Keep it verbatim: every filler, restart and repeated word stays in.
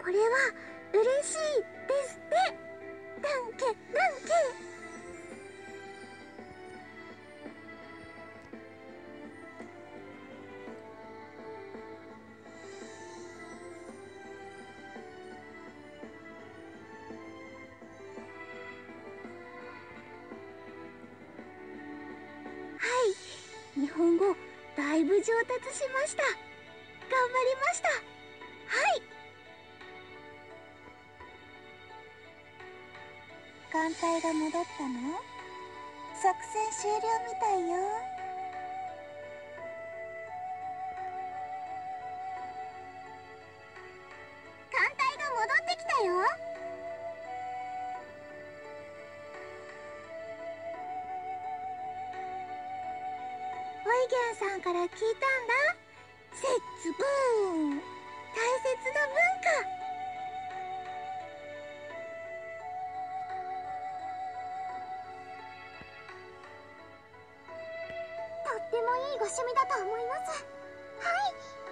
これは嬉しいですって。ダンケダンケ。はい、日本語だいぶ上達しました。頑張りました。はい。艦隊が戻ったの？作戦終了みたいよ。艦隊が戻ってきたよ。オイゲンさんから聞いたんだ。節分、大切な文化。とってもいいご趣味だと思います。はい、